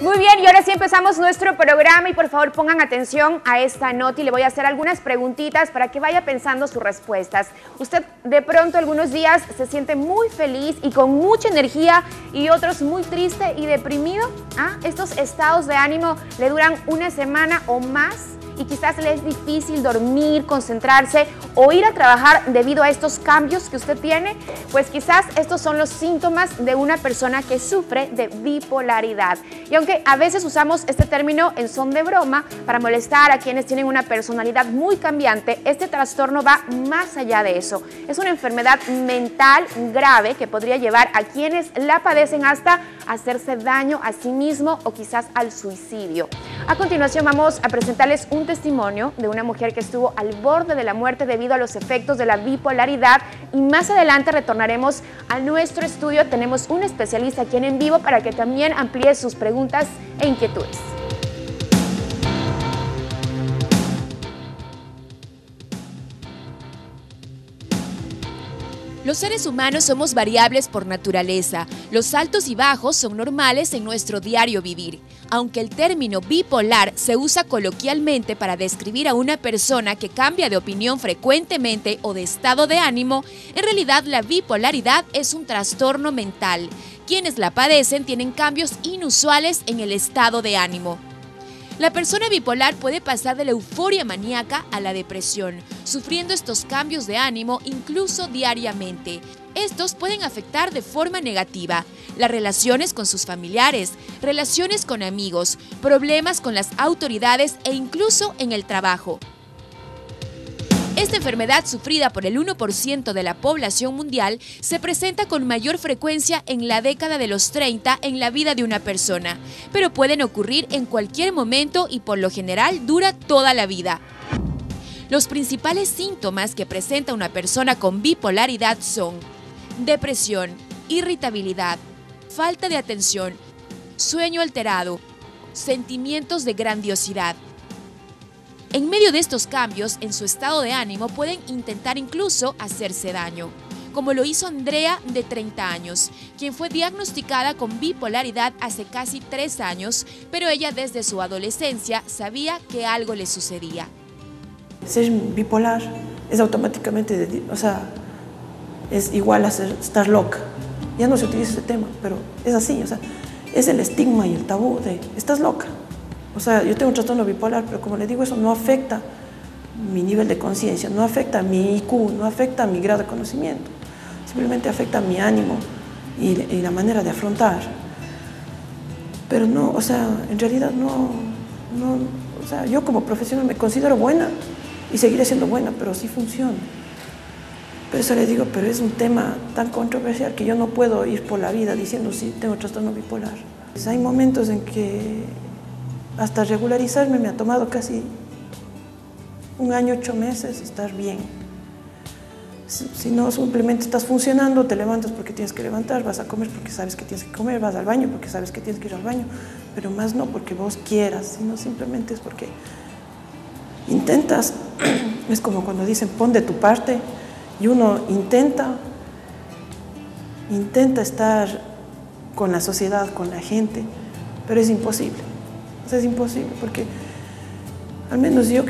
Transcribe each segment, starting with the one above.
Muy bien, y ahora sí empezamos nuestro programa y por favor pongan atención a esta nota y le voy a hacer algunas preguntitas para que vaya pensando sus respuestas. Usted de pronto algunos días se siente muy feliz y con mucha energía y otros muy triste y deprimido. Estos estados de ánimo le duran una semana o más y quizás le es difícil dormir, concentrarse o ir a trabajar debido a estos cambios que usted tiene. Pues quizás estos son los síntomas de una persona que sufre de bipolaridad. Y aunque a veces usamos este término en son de broma para molestar a quienes tienen una personalidad muy cambiante, este trastorno va más allá de eso. Es una enfermedad mental grave que podría llevar a quienes la padecen hasta hacerse daño a sí mismo o quizás al suicidio. A continuación vamos a presentarles un testimonio de una mujer que estuvo al borde de la muerte debido a los efectos de la bipolaridad y más adelante retornaremos a nuestro estudio. Tenemos un especialista aquí en vivo para que también amplíe sus preguntas e inquietudes. Los seres humanos somos variables por naturaleza. Los altos y bajos son normales en nuestro diario vivir. Aunque el término bipolar se usa coloquialmente para describir a una persona que cambia de opinión frecuentemente o de estado de ánimo, en realidad la bipolaridad es un trastorno mental. Quienes la padecen tienen cambios inusuales en el estado de ánimo. La persona bipolar puede pasar de la euforia maníaca a la depresión, sufriendo estos cambios de ánimo incluso diariamente. Estos pueden afectar de forma negativa las relaciones con sus familiares, relaciones con amigos, problemas con las autoridades e incluso en el trabajo. Esta enfermedad, sufrida por el 1% de la población mundial, se presenta con mayor frecuencia en la década de los 30 en la vida de una persona, pero pueden ocurrir en cualquier momento y por lo general dura toda la vida. Los principales síntomas que presenta una persona con bipolaridad son depresión, irritabilidad, falta de atención, sueño alterado, sentimientos de grandiosidad. En medio de estos cambios en su estado de ánimo pueden intentar incluso hacerse daño, como lo hizo Andrea, de 30 años, quien fue diagnosticada con bipolaridad hace casi 3 años, pero ella desde su adolescencia sabía que algo le sucedía. Ser bipolar es automáticamente, es igual a estar loca. Ya no se utiliza ese tema, pero es así, es el estigma y el tabú de estás loca. Yo tengo un trastorno bipolar, pero como le digo, eso no afecta mi nivel de conciencia, no afecta mi IQ, no afecta mi grado de conocimiento. Simplemente afecta mi ánimo y la manera de afrontar. Pero no, en realidad yo como profesional me considero buena y seguiré siendo buena, pero sí funciona. Por eso le digo, pero es un tema tan controversial que yo no puedo ir por la vida diciendo sí, tengo trastorno bipolar. Hay momentos en que hasta regularizarme me ha tomado casi 1 año, 8 meses estar bien. Si no, simplemente estás funcionando, te levantas porque tienes que levantar, vas a comer porque sabes que tienes que comer, vas al baño porque sabes que tienes que ir al baño, pero más no porque vos quieras, sino simplemente es porque intentas. Es como cuando dicen pon de tu parte y uno intenta estar con la sociedad, con la gente, pero es imposible. Es imposible porque al menos yo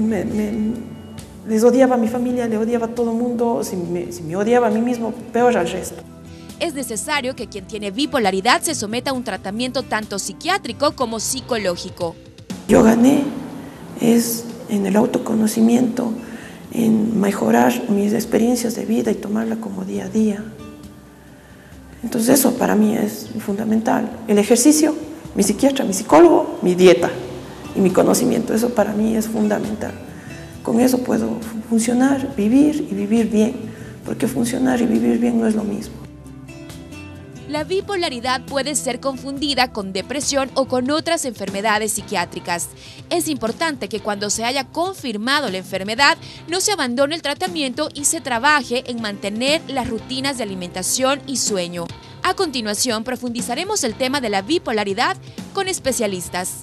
les odiaba a mi familia, le odiaba a todo el mundo, si me odiaba a mí mismo, peor al resto. Es necesario que quien tiene bipolaridad se someta a un tratamiento tanto psiquiátrico como psicológico. Yo gané en el autoconocimiento, en mejorar mis experiencias de vida y tomarla como día a día. Entonces eso para mí es fundamental. El ejercicio, mi psiquiatra, mi psicólogo, mi dieta y mi conocimiento, eso para mí es fundamental. Con eso puedo funcionar, vivir y vivir bien, porque funcionar y vivir bien no es lo mismo. La bipolaridad puede ser confundida con depresión o con otras enfermedades psiquiátricas. Es importante que cuando se haya confirmado la enfermedad, no se abandone el tratamiento y se trabaje en mantener las rutinas de alimentación y sueño. A continuación, profundizaremos el tema de la bipolaridad con especialistas.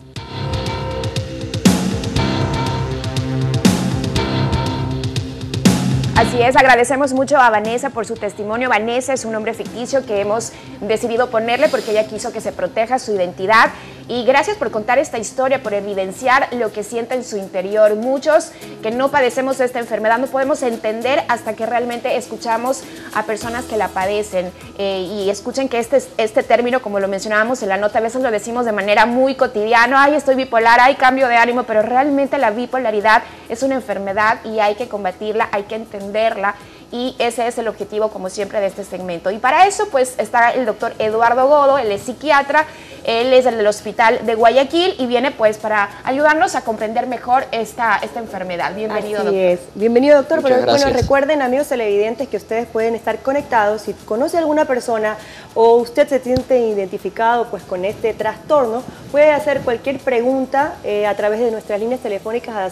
Así es, agradecemos mucho a Vanessa por su testimonio. Vanessa es un nombre ficticio que hemos decidido ponerle porque ella quiso que se proteja su identidad. Y gracias por contar esta historia, por evidenciar lo que siente en su interior. Muchos que no padecemos esta enfermedad no podemos entender hasta que realmente escuchamos a personas que la padecen y escuchen que este término, como lo mencionábamos en la nota, a veces lo decimos de manera muy cotidiana, ay, estoy bipolar, hay cambio de ánimo, pero realmente la bipolaridad es una enfermedad y hay que combatirla, hay que entenderla. Y ese es el objetivo, como siempre, de este segmento. Y para eso, pues, está el doctor Eduardo Godo, él es psiquiatra, él es del Hospital de Guayaquil y viene, pues, para ayudarnos a comprender mejor esta enfermedad. Bienvenido, doctor. Así es. Bienvenido, doctor. Muchas Pero gracias. bueno, recuerden, amigos televidentes, que ustedes pueden estar conectados. Si conoce a alguna persona o usted se siente identificado, pues, con este trastorno, puede hacer cualquier pregunta a través de nuestras líneas telefónicas a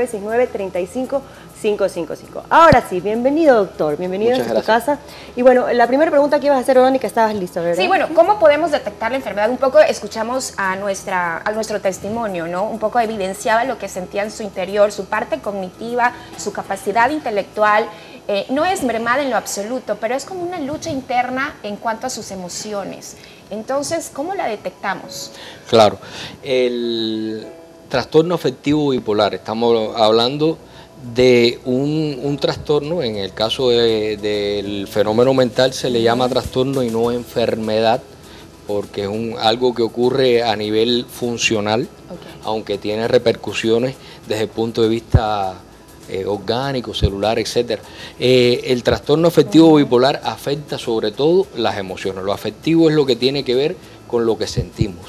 0969-35-555. Ahora sí, bienvenido, doctor. Bienvenido a tu casa. Y bueno, la primera pregunta que ibas a hacer, Verónica, estabas lista, ¿verdad? Sí, bueno, ¿cómo podemos detectar la enfermedad? Un poco escuchamos a nuestro testimonio, ¿no? Un poco evidenciaba lo que sentía en su interior, su parte cognitiva, su capacidad intelectual. No es mermada en lo absoluto, pero es como una lucha interna en cuanto a sus emociones. Entonces, ¿cómo la detectamos? Claro, el trastorno afectivo bipolar, estamos hablando de un trastorno, en el caso del fenómeno mental se le llama trastorno y no enfermedad, porque es algo que ocurre a nivel funcional, aunque tiene repercusiones desde el punto de vista orgánico, celular, etc. El trastorno afectivo bipolar afecta sobre todo las emociones. Lo afectivo es lo que tiene que ver con lo que sentimos.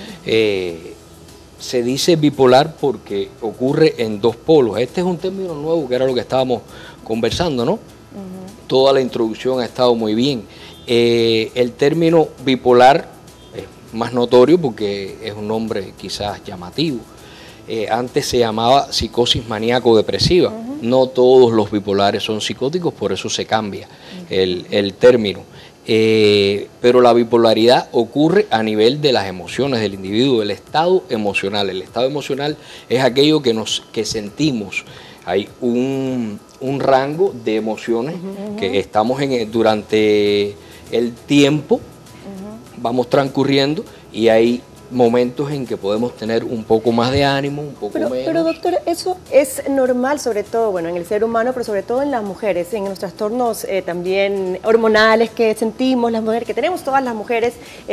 Se dice bipolar porque ocurre en dos polos. Este es un término nuevo, que era lo que estábamos conversando, ¿no? Toda la introducción ha estado muy bien. El término bipolar es más notorio porque es un nombre quizás llamativo. Antes se llamaba psicosis maníaco-depresiva. No todos los bipolares son psicóticos, por eso se cambia el término. Pero la bipolaridad ocurre a nivel de las emociones del individuo, del estado emocional. El estado emocional es aquello que sentimos. Hay un rango de emociones que estamos durante el tiempo, vamos transcurriendo, y hay momentos en que podemos tener un poco más de ánimo, un poco menos. Pero doctora, eso es normal, sobre todo, bueno, en el ser humano, pero sobre todo en las mujeres, en los trastornos también hormonales que sentimos las mujeres, que tenemos todas las mujeres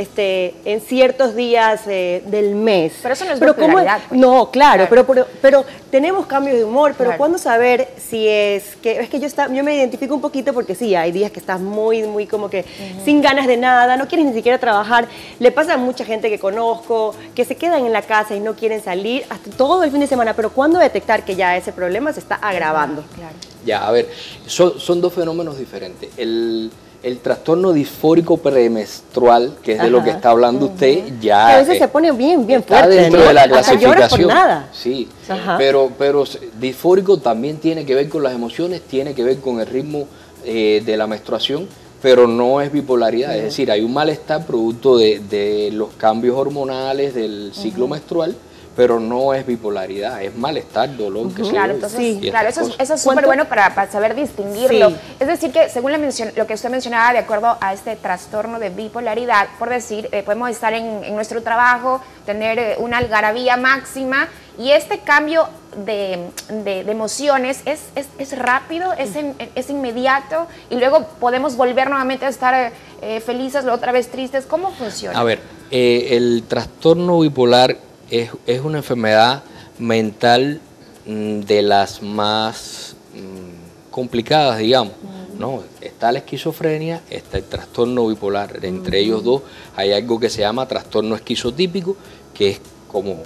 en ciertos días del mes. Pero eso no es bipolaridad, pues. No, claro. Pero tenemos cambios de humor, pero Claro. ¿cuándo saber si es que yo me identifico un poquito porque sí, hay días que estás muy como que sin ganas de nada, no quieres ni siquiera trabajar? Le pasa a mucha gente que conozco, que se quedan en la casa y no quieren salir hasta todo el fin de semana, pero ¿cuándo detectar que ya ese problema se está agravando? Claro. Ya, a ver, son dos fenómenos diferentes. El trastorno disfórico premenstrual, que es de lo que está hablando usted, ya Que a veces se pone bien está fuerte, dentro ¿no? de la Hasta lloras clasificación. por nada. Sí, Ajá. pero disfórico también tiene que ver con las emociones, tiene que ver con el ritmo de la menstruación, pero no es bipolaridad. Es decir, hay un malestar producto de los cambios hormonales del ciclo menstrual, pero no es bipolaridad, es malestar, dolor, que Claro, entonces, y claro, estas eso cosas. es súper ¿Cuánto? bueno para saber distinguirlo. Sí. Es decir, que según lo que usted mencionaba, de acuerdo a este trastorno de bipolaridad, por decir, podemos estar en nuestro trabajo, tener una algarabía máxima, y este cambio de emociones es rápido, es inmediato, y luego podemos volver nuevamente a estar felices, luego otra vez tristes. ¿Cómo funciona? A ver, el trastorno bipolar es una enfermedad mental de las más complicadas, digamos, ¿no? Está la esquizofrenia, está el trastorno bipolar. Entre ellos dos hay algo que se llama trastorno esquizotípico, que es como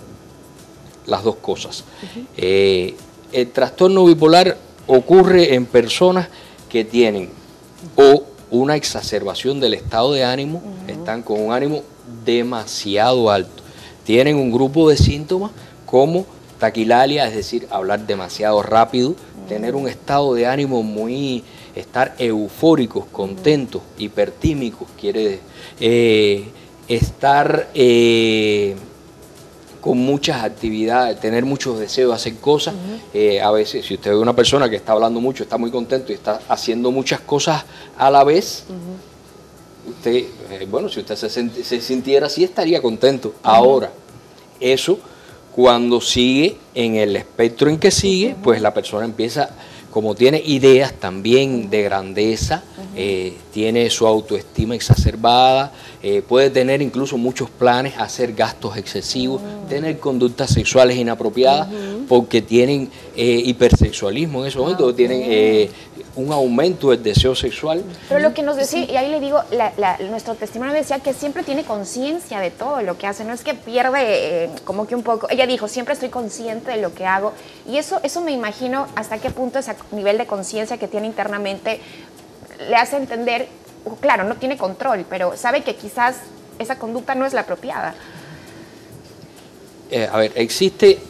las dos cosas. El trastorno bipolar ocurre en personas que tienen o una exacerbación del estado de ánimo, están con un ánimo demasiado alto. Tienen un grupo de síntomas como taquilalia, es decir, hablar demasiado rápido, tener un estado de ánimo estar eufóricos, contentos, hipertímicos, quiere estar con muchas actividades, tener muchos deseos de hacer cosas. A veces, si usted ve una persona que está hablando mucho, está muy contento y está haciendo muchas cosas a la vez, usted, bueno, si usted se sintiera así, estaría contento. Ahora, eso, cuando sigue en el espectro en que sigue, pues la persona empieza, como tiene ideas también de grandeza, tiene su autoestima exacerbada, puede tener incluso muchos planes, hacer gastos excesivos, tener conductas sexuales inapropiadas, porque tienen hipersexualismo en ese momento, tienen un aumento del deseo sexual. Pero lo que nos decía, y ahí le digo, nuestro testimonio decía que siempre tiene conciencia de todo lo que hace, no es que pierde como que un poco, ella dijo, siempre estoy consciente de lo que hago, y eso me imagino hasta qué punto ese nivel de conciencia que tiene internamente le hace entender, claro, no tiene control, pero sabe que quizás esa conducta no es la apropiada. A ver, existe,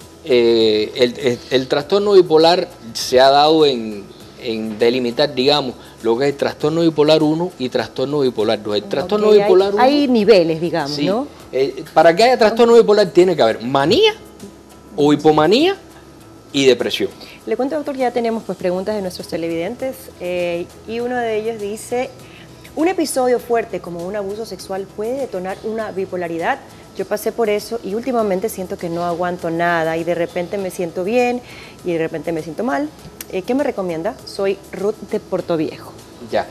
el trastorno bipolar se ha dado en delimitar, digamos, lo que es el trastorno bipolar 1 y trastorno bipolar 2. El trastorno bipolar 1... Hay niveles, digamos, sí, ¿no? Para que haya trastorno bipolar tiene que haber manía o hipomanía y depresión. Le cuento, doctor, ya tenemos pues preguntas de nuestros televidentes y uno de ellos dice, ¿un episodio fuerte como un abuso sexual puede detonar una bipolaridad? Yo pasé por eso y últimamente siento que no aguanto nada y de repente me siento bien y de repente me siento mal. ¿Qué me recomienda? Soy Ruth de Portoviejo. Ya,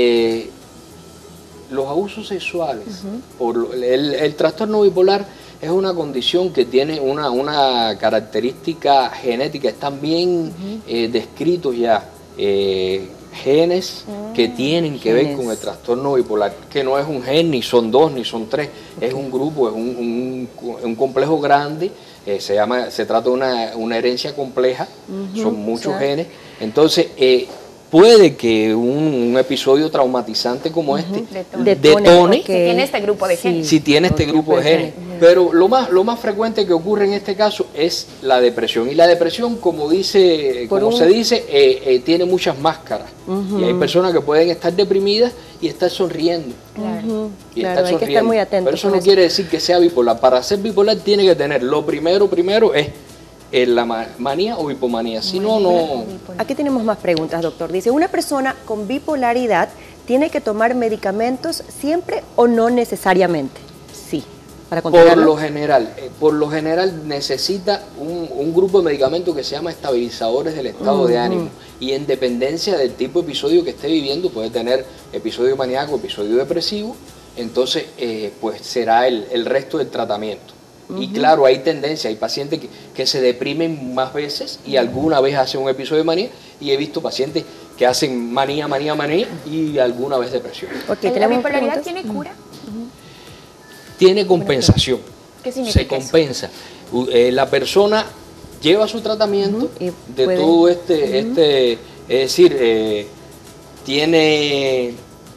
los abusos sexuales, el trastorno bipolar es una condición que tiene una característica genética, están bien descritos ya genes que tienen que ver con el trastorno bipolar, que no es un gen, ni son dos, ni son tres, es un grupo, es un complejo grande, se trata de una herencia compleja, son muchos genes, entonces puede que un episodio traumatizante como este detone si tiene este grupo de genes. Si tiene este grupo de genes. Pero lo más frecuente que ocurre en este caso es la depresión. Y la depresión, como se dice, tiene muchas máscaras. Y hay personas que pueden estar deprimidas y estar sonriendo. Hay que estar muy atentos. Pero eso no quiere decir que sea bipolar. Para ser bipolar tiene que tener, lo primero es la manía o hipomanía, si no, no... Aquí tenemos más preguntas, doctor. Dice, ¿una persona con bipolaridad tiene que tomar medicamentos siempre o no necesariamente? Sí, para controlarlo. Por lo general necesita un grupo de medicamentos que se llama estabilizadores del estado de ánimo, y en dependencia del tipo de episodio que esté viviendo, puede tener episodio maníaco, episodio depresivo, entonces pues será el resto del tratamiento. Y claro, hay tendencia, hay pacientes que se deprimen más veces y alguna vez hacen un episodio de manía, y he visto pacientes que hacen manía y alguna vez depresión. ¿La bipolaridad tiene cura? Tiene compensación. ¿Qué significa Se compensa. La persona lleva su tratamiento de todo es decir, tiene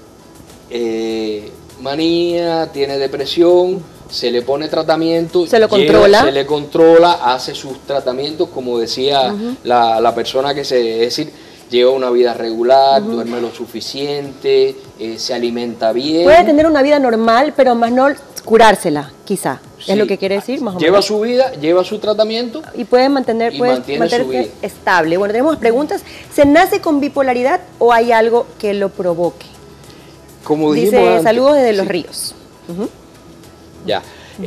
manía, tiene depresión, se le pone tratamiento, se le controla, hace sus tratamientos, como decía la persona es decir, lleva una vida regular, duerme lo suficiente, se alimenta bien. Puede tener una vida normal, pero más no curársela, quizá. Sí. ¿Es lo que quiere decir? Más o lleva menos su vida, lleva su tratamiento y puede mantenerse estable. Bueno, tenemos preguntas. ¿Se nace con bipolaridad o hay algo que lo provoque? Como dice antes, saludos desde Los Ríos. Ya.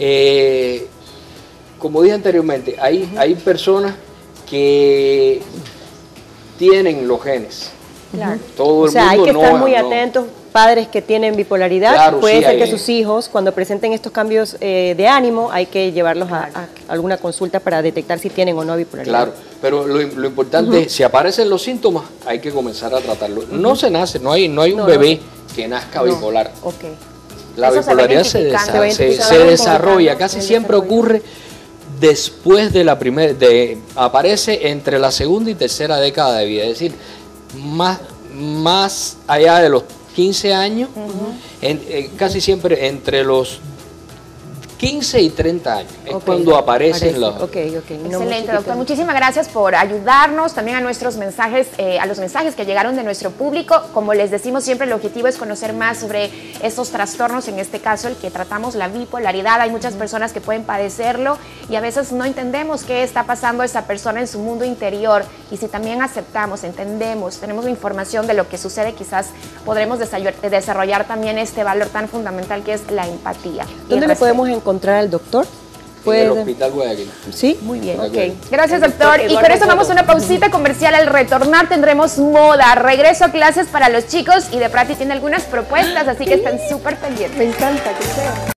Como dije anteriormente, hay personas que tienen los genes. Claro. Todo el mundo hay que estar muy atentos. Padres que tienen bipolaridad, claro, puede ser que sus hijos, cuando presenten estos cambios de ánimo, hay que llevarlos a alguna consulta para detectar si tienen o no bipolaridad. Claro, pero lo importante es, si aparecen los síntomas, hay que comenzar a tratarlo. No se nace, no hay un bebé que nazca bipolar. La bipolaridad se desarrolla, casi siempre ocurre después de la primera, aparece entre la segunda y tercera década de vida, es decir, más allá de los 15 años, casi siempre entre los 15 y 30 años, es cuando aparecen los... Excelente, doctor. Muchísimas gracias por ayudarnos, también a nuestros mensajes, a los mensajes que llegaron de nuestro público. Como les decimos siempre, el objetivo es conocer más sobre estos trastornos, en este caso el que tratamos, la bipolaridad. Hay muchas personas que pueden padecerlo y a veces no entendemos qué está pasando a esa persona en su mundo interior, y si también aceptamos, entendemos, tenemos la información de lo que sucede, quizás podremos desarrollar también este valor tan fundamental que es la empatía. ¿Dónde lo podemos encontrar al doctor? en el Hospital Guayaquil. Sí, muy bien. Okay. Gracias, doctor. Y con eso vamos a una pausita comercial. Al retornar tendremos moda, regreso a clases para los chicos y de Prati tiene algunas propuestas, así que están súper pendientes. Me encanta que sea.